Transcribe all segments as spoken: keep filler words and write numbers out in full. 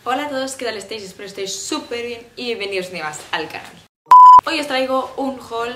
Hola a todos, ¿qué tal estáis? Espero estéis súper bien y bienvenidos de más al canal. Hoy os traigo un haul,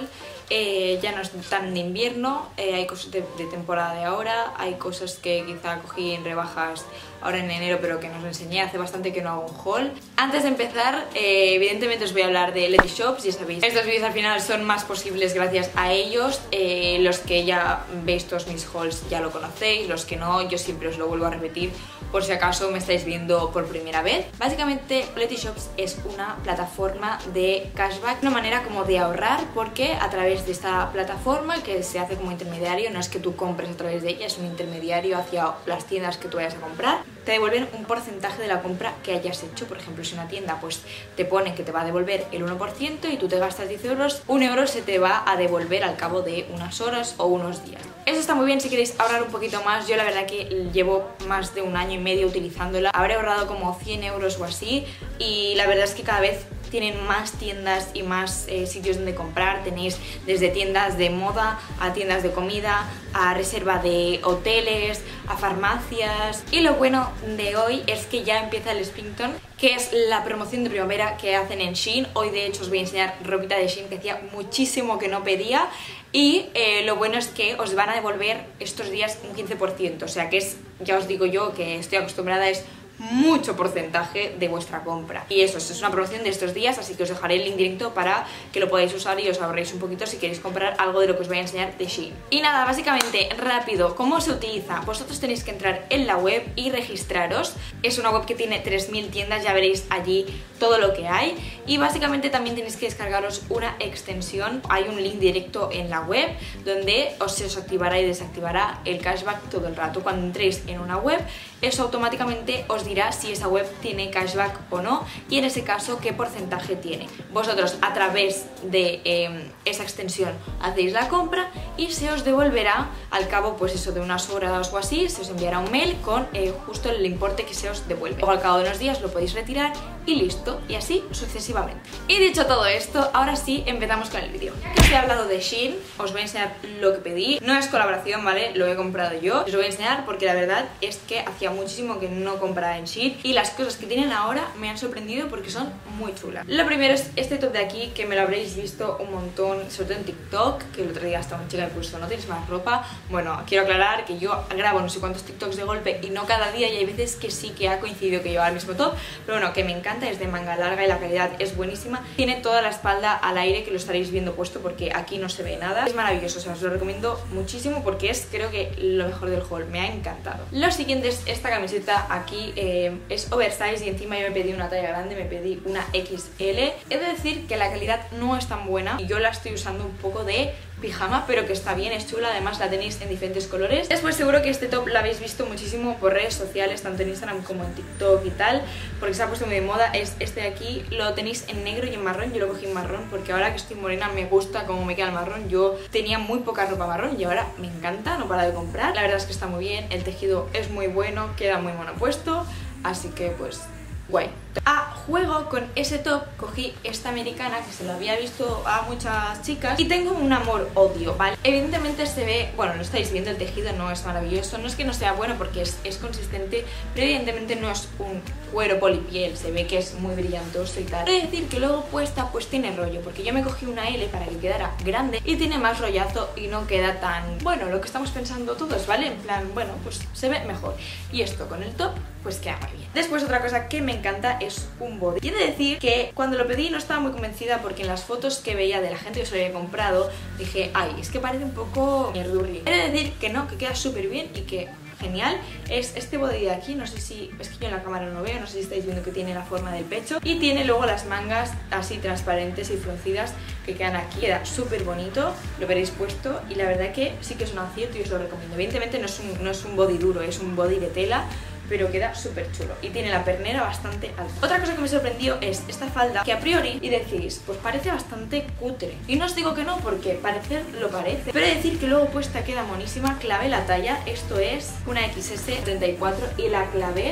eh, ya no es tan de invierno, eh, hay cosas de, de temporada de ahora, hay cosas que quizá cogí en rebajas ahora en enero pero que no os enseñé, hace bastante que no hago un haul. Antes de empezar, eh, evidentemente os voy a hablar de Letyshops, ya sabéis, estos vídeos al final son más posibles gracias a ellos, eh, los que ya veis todos mis hauls ya lo conocéis, los que no, yo siempre os lo vuelvo a repetir por si acaso me estáis viendo por primera vez. Básicamente Letyshops es una plataforma de cashback, una manera como de ahorrar, porque a través de esta plataforma que se hace como intermediario, no es que tú compres a través de ella, es un intermediario hacia las tiendas que tú vayas a comprar, te devuelven un porcentaje de la compra que hayas hecho. Por ejemplo, si una tienda pues te pone que te va a devolver el uno por ciento y tú te gastas diez euros, un euro se te va a devolver al cabo de unas horas o unos días. Eso está muy bien si queréis ahorrar un poquito más. Yo la verdad que llevo más de un año y medio utilizándola, habré ahorrado como cien euros o así, y la verdad es que cada vez tienen más tiendas y más eh, sitios donde comprar. Tenéis desde tiendas de moda a tiendas de comida, a reserva de hoteles, a farmacias. Y lo bueno de hoy es que ya empieza el Springtime, que es la promoción de primavera que hacen en Shein. Hoy de hecho os voy a enseñar ropita de Shein que hacía muchísimo que no pedía. Y eh, lo bueno es que os van a devolver estos días un quince por ciento, o sea que es, ya os digo yo que estoy acostumbrada, es mucho porcentaje de vuestra compra. Y eso, es una promoción de estos días, así que os dejaré el link directo para que lo podáis usar y os ahorréis un poquito si queréis comprar algo de lo que os voy a enseñar de Shein. Y nada, básicamente, rápido, ¿cómo se utiliza? Vosotros tenéis que entrar en la web y registraros. Es una web que tiene tres mil tiendas, ya veréis allí todo lo que hay. Y básicamente también tenéis que descargaros una extensión. Hay un link directo en la web donde os, se os activará y desactivará el cashback todo el rato. Cuando entréis en una web, eso automáticamente os dirá si esa web tiene cashback o no, y en ese caso qué porcentaje tiene. Vosotros a través de eh, esa extensión hacéis la compra y se os devolverá al cabo pues eso de unas horas o así, se os enviará un mail con eh, justo el importe que se os devuelve. Luego al cabo de unos días lo podéis retirar y listo, y así sucesivamente. Y dicho todo esto, ahora sí empezamos con el vídeo. Ya que os he hablado de Shein, os voy a enseñar lo que pedí. No es colaboración, ¿vale? Lo he comprado yo. Os lo voy a enseñar porque la verdad es que hacía muchísimo que no compraba en Shein y las cosas que tienen ahora me han sorprendido porque son muy chulas. Lo primero es este top de aquí, que me lo habréis visto un montón, sobre todo en TikTok, que el otro día hasta una chica me puso: ¿no tienes más ropa? Bueno, quiero aclarar que yo grabo no sé cuántos TikToks de golpe y no cada día, y hay veces que sí que ha coincidido que lleva el mismo top, pero bueno, que me encanta, es de manga larga y la calidad es buenísima. Tiene toda la espalda al aire, que lo estaréis viendo puesto porque aquí no se ve nada. Es maravilloso, o sea, os lo recomiendo muchísimo porque es, creo que, lo mejor del haul, me ha encantado. Lo siguiente es esta camiseta aquí, eh, es oversize y encima yo me pedí una talla grande, me pedí una equis ele. He de decir que la calidad no es tan buena y yo la estoy usando un poco de pijama, pero que está bien, es chula, además la tenéis en diferentes colores. Después seguro que este top lo habéis visto muchísimo por redes sociales, tanto en Instagram como en TikTok y tal, porque se ha puesto muy de moda. Es este de aquí, lo tenéis en negro y en marrón. Yo lo cogí en marrón porque ahora que estoy morena me gusta cómo me queda el marrón. Yo tenía muy poca ropa marrón y ahora me encanta, no para de comprar. La verdad es que está muy bien, el tejido es muy bueno, queda muy mono puesto, así que pues guay. A juego con ese top cogí esta americana, que se lo había visto a muchas chicas, y tengo un amor-odio, ¿vale? Evidentemente se ve, bueno, lo estáis viendo, el tejido no es maravilloso, no es que no sea bueno porque es, es consistente, pero evidentemente no es un cuero polipiel, se ve que es muy brillantoso y tal. He de decir que luego puesta pues tiene rollo, porque yo me cogí una ele para que quedara grande y tiene más rollazo y no queda tan, bueno, lo que estamos pensando todos, ¿vale? En plan, bueno, pues se ve mejor. Y esto con el top pues queda muy bien. Después otra cosa que me encanta es un body. Y he de decir que cuando lo pedí no estaba muy convencida porque en las fotos que veía de la gente que se lo había comprado dije, ay, es que parece un poco mierdurri. He de decir que no, que queda súper bien y que genial. Es este body de aquí, no sé si, es que yo en la cámara no lo veo, no sé si estáis viendo que tiene la forma del pecho y tiene luego las mangas así transparentes y fruncidas que quedan aquí, queda súper bonito, lo veréis puesto y la verdad que sí que es un acierto y os lo recomiendo. Evidentemente no es un, no es un body duro, es un body de tela, pero queda súper chulo y tiene la pernera bastante alta. Otra cosa que me sorprendió es esta falda, que a priori, y decís, pues parece bastante cutre, y no os digo que no porque parecer lo parece, pero he de decir que luego puesta queda monísima. Clavé la talla, esto es una equis ese treinta y cuatro y la clavé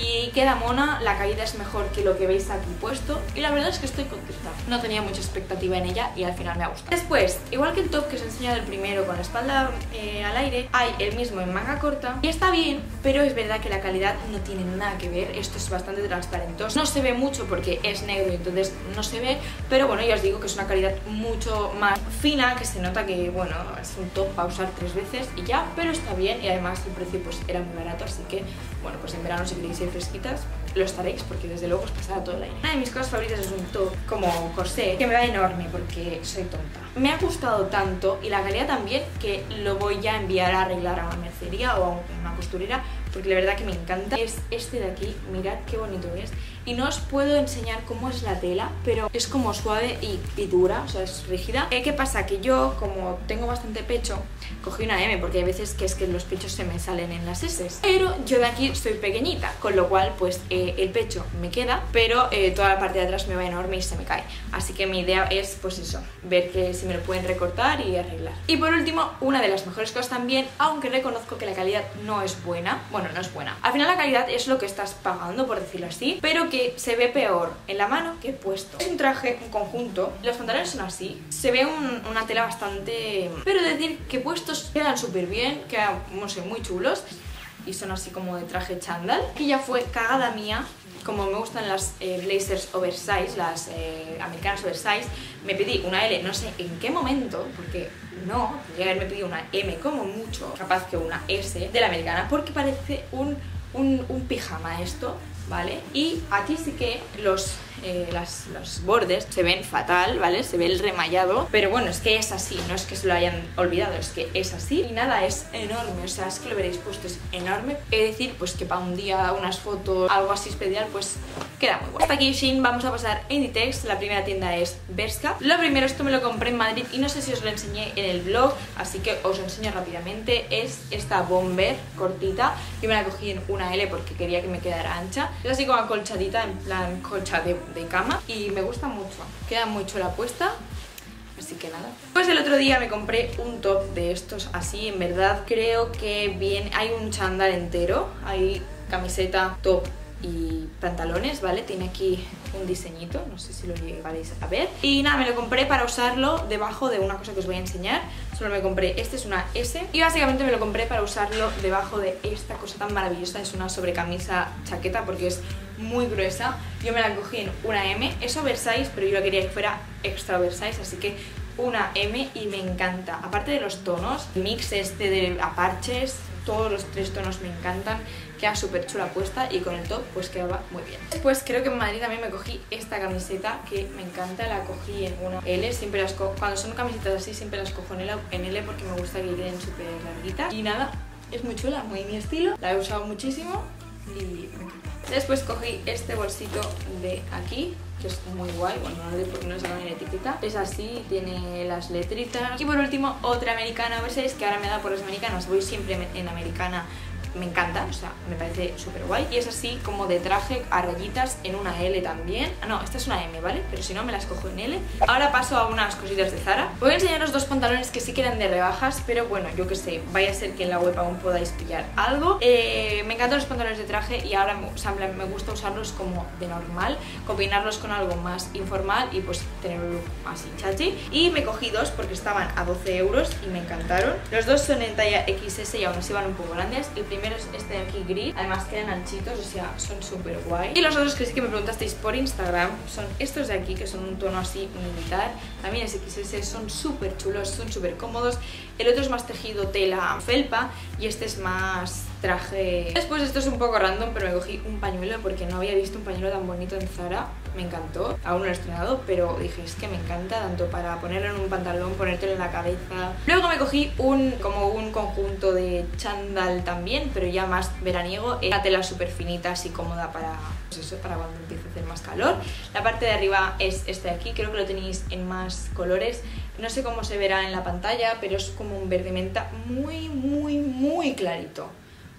y queda mona, la calidad es mejor que lo que veis aquí puesto y la verdad es que estoy contenta. No tenía mucha expectativa en ella y al final me ha gustado. Después, igual que el top que os he enseñado el primero con la espalda eh, al aire, hay el mismo en manga corta y está bien, pero es verdad que la calidad no tiene nada que ver. Esto es bastante transparentoso, no se ve mucho porque es negro y entonces no se ve, pero bueno, ya os digo que es una calidad mucho más fina, que se nota que bueno, es un top para usar tres veces y ya, pero está bien y además el precio pues era muy barato, así que bueno, pues en verano si queréis ir fresquitas lo estaréis porque desde luego os pasará todo el aire. Una de mis cosas favoritas es un top como corsé que me va enorme porque soy tonta. Me ha gustado tanto y la calidad también que lo voy ya a enviar a arreglar a una mercería o a una costurera porque la verdad que me encanta. Es este de aquí, mirad qué bonito es. Y no os puedo enseñar cómo es la tela, pero es como suave y, y dura, o sea, es rígida. Eh, ¿Qué pasa? Que yo, como tengo bastante pecho, cogí una eme, porque hay veces que es que los pechos se me salen en las eses. Pero yo de aquí soy pequeñita, con lo cual, pues, eh, el pecho me queda, pero eh, toda la parte de atrás me va enorme y se me cae. Así que mi idea es, pues eso, ver que si me lo pueden recortar y arreglar. Y por último, una de las mejores cosas también, aunque reconozco que la calidad no es buena, bueno, no es buena. Al final la calidad es lo que estás pagando, por decirlo así, pero que se ve peor en la mano que puesto. Es un traje, un conjunto, los pantalones son así, se ve un, una tela bastante... pero decir que puestos quedan súper bien, quedan, no sé, muy chulos y son así como de traje chándal. Y ya fue cagada mía, como me gustan las eh, blazers oversize, las eh, americanas oversize, me pedí una ele, no sé en qué momento, porque no, tendría que haberme pedido una eme como mucho, capaz que una ese de la americana, porque parece un, un, un pijama esto, ¿vale? Y aquí sí que los, eh, las, los bordes se ven fatal, ¿vale? Se ve el remallado, pero bueno, es que es así, no es que se lo hayan olvidado, es que es así y nada, es enorme, o sea, es que lo veréis puesto, es enorme. Es decir, pues que para un día, unas fotos, algo así especial, pues queda muy bueno. Hasta aquí Shein, vamos a pasar a Inditex, la primera tienda es Bershka. Lo primero, esto me lo compré en Madrid y no sé si os lo enseñé en el blog, así que os lo enseño rápidamente. Es esta bomber cortita, yo me la cogí en una ele porque quería que me quedara ancha. Es así como acolchadita, en plan colcha de, de cama y me gusta mucho, queda muy chula puesta. Así que nada. Pues el otro día me compré un top de estos así, en verdad creo que viene, hay un chándal entero, hay camiseta, top y pantalones, ¿vale? Tiene aquí un diseñito, no sé si lo llegaréis a ver. Y nada, me lo compré para usarlo debajo de una cosa que os voy a enseñar. Solo me compré, este es una ese y básicamente me lo compré para usarlo debajo de esta cosa tan maravillosa. Es una sobrecamisa chaqueta porque es muy gruesa. Yo me la cogí en una eme, es oversize, pero yo la quería que fuera extra oversize, así que una eme y me encanta. Aparte de los tonos, el mix este de aparches, todos los tres tonos me encantan, queda súper chula puesta y con el top pues quedaba muy bien. Después creo que en Madrid también me cogí esta camiseta que me encanta, la cogí en una ele, siempre las cojo, cuando son camisetas así siempre las cojo en ele, en ele porque me gusta que queden súper larguitas y nada, es muy chula, muy mi estilo, la he usado muchísimo y me encanta. Después cogí este bolsito de aquí, que es muy guay, bueno, no sé por qué no se llama en etiqueta. Es así, tiene las letritas. Y por último, otra americana oversize, que ahora me da por las americanas. Voy siempre en americana, me encanta, o sea, me parece súper guay. Y es así como de traje a rayitas en una ele también. Ah, no, esta es una eme, ¿vale? Pero si no, me las cojo en ele. Ahora paso a unas cositas de Zara. Voy a enseñaros dos pantalones que sí que eran de rebajas, pero bueno, yo que sé, vaya a ser que en la web aún podáis pillar algo. Eh, me encantan los pantalones de traje y ahora o sea, me gusta usarlos como de normal, combinarlos con algo más informal y pues tener un look así chachi. Y me cogí dos porque estaban a doce euros y me encantaron. Los dos son en talla equis ese y aún así van un poco grandes. El primero es este de aquí gris, además quedan anchitos, o sea, son súper guay. Y los otros que sí que me preguntasteis por Instagram son estos de aquí, que son un tono así militar, también es equis ese, son súper chulos, son súper cómodos. El otro es más tejido tela felpa y este es más traje. Después esto es un poco random, pero me cogí un pañuelo porque no había visto un pañuelo tan bonito en Zara. Me encantó, aún no lo he estrenado, pero dije, es que me encanta, tanto para ponerlo en un pantalón, ponértelo en la cabeza. Luego me cogí un como un conjunto de chándal también, pero ya más veraniego. Una tela súper finita, así cómoda para, pues eso, para cuando empiece a hacer más calor. La parte de arriba es este de aquí, creo que lo tenéis en más colores. No sé cómo se verá en la pantalla, pero es como un verde menta muy, muy, muy clarito.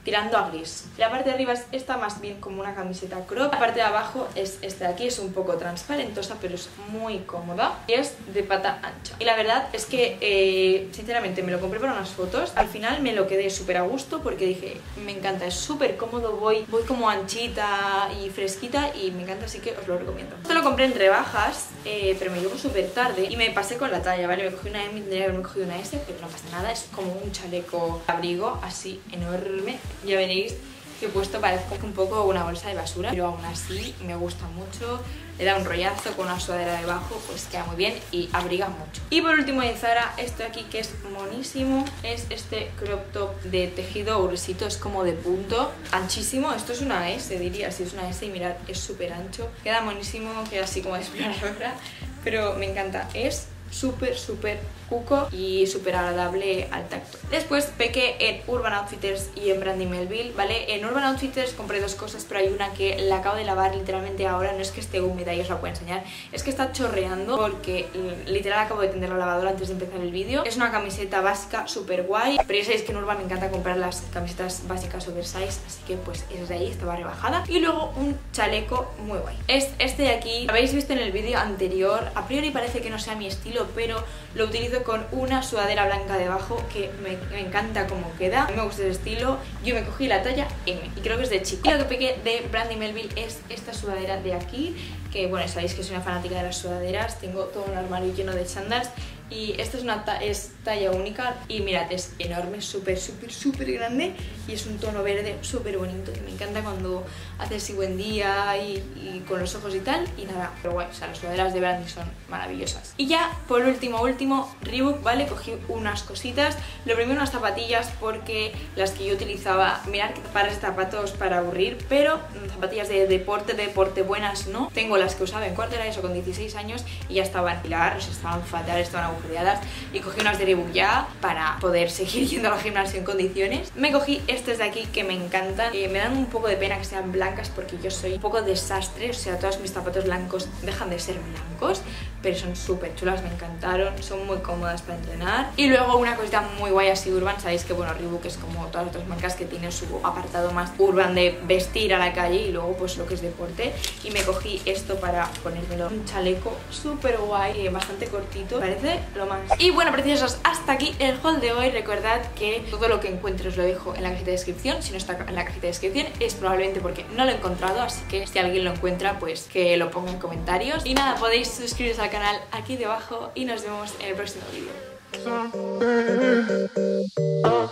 tirando a gris. La parte de arriba es esta, más bien como una camiseta crop. La parte de abajo es esta de aquí, es un poco transparentosa, pero es muy cómoda y es de pata ancha. Y la verdad es que, eh, sinceramente, me lo compré para unas fotos. Al final me lo quedé súper a gusto porque dije, me encanta, es súper cómodo, voy, voy como anchita y fresquita y me encanta, así que os lo recomiendo. Esto lo compré en rebajas, eh, pero me llegó súper tarde y me pasé con la talla, ¿vale? Me cogí una M, tendría que haberme cogido una S, pero no pasa nada, es como un chaleco abrigo así enorme. Ya veréis que he puesto, parezco un poco una bolsa de basura, pero aún así me gusta mucho. Le da un rollazo con una sudadera debajo, pues queda muy bien y abriga mucho. Y por último de Zara, esto de aquí que es monísimo, es este crop top de tejido gruesito, es como de punto, anchísimo. Esto es una S, diría, si es una S, y mirad, es súper ancho, queda monísimo, queda así como de exploradora, pero me encanta, es súper súper cuco y súper agradable al tacto. Después pequé en Urban Outfitters y en Brandy Melville, ¿vale? En Urban Outfitters compré dos cosas, pero hay una que la acabo de lavar literalmente ahora. No es que esté húmeda y os la puedo enseñar, es que está chorreando porque literal acabo de tender la lavadora antes de empezar el vídeo. Es una camiseta básica súper guay, pero ya sabéis que en Urban me encanta comprar las camisetas básicas oversize, así que pues es de ahí, estaba rebajada. Y luego un chaleco muy guay, es este de aquí. Lo habéis visto en el vídeo anterior, a priori parece que no sea mi estilo, pero lo utilizo con una sudadera blanca debajo que me, me encanta cómo queda. A mí me gusta ese estilo. Yo me cogí la talla M y creo que es de chico. Y lo que pegué de Brandy Melville es esta sudadera de aquí, que bueno, sabéis que soy una fanática de las sudaderas, tengo todo un armario lleno de chándals. Y esta es una ta es talla única y mirad, es enorme, súper, súper, súper grande y es un tono verde súper bonito que me encanta cuando hace así buen día y, y con los ojos y tal. Y nada, pero guay, o sea, las sudaderas de Brandy son maravillosas. Y ya, por último, último, Reebok, ¿vale? Cogí unas cositas. Lo primero unas zapatillas porque las que yo utilizaba, mirad que pares de zapatos para aburrir, pero zapatillas de deporte, de deporte buenas, ¿no? Tengo las que usaba en cuarto era eso con dieciséis años y ya estaban pilares, estaban fatal, estaban aburridas. Y cogí unas de Reebok ya para poder seguir yendo al gimnasio en condiciones. Me cogí estas de aquí que me encantan, eh, me dan un poco de pena que sean blancas porque yo soy un poco desastre, o sea, todos mis zapatos blancos dejan de ser blancos, pero son súper chulas, me encantaron, son muy cómodas para entrenar. Y luego una cosita muy guay así urban, sabéis que bueno, Reebok es como todas las otras marcas que tienen su apartado más urban de vestir a la calle y luego pues lo que es deporte. Y me cogí esto para ponérmelo, un chaleco súper guay, eh, bastante cortito, parece lo más. Y bueno, preciosos, hasta aquí el haul de hoy. Recordad que todo lo que encuentre os lo dejo en la cajita de descripción. Si no está en la cajita de descripción es probablemente porque no lo he encontrado, así que si alguien lo encuentra pues que lo ponga en comentarios. Y nada, podéis suscribiros al canal aquí debajo y nos vemos en el próximo vídeo.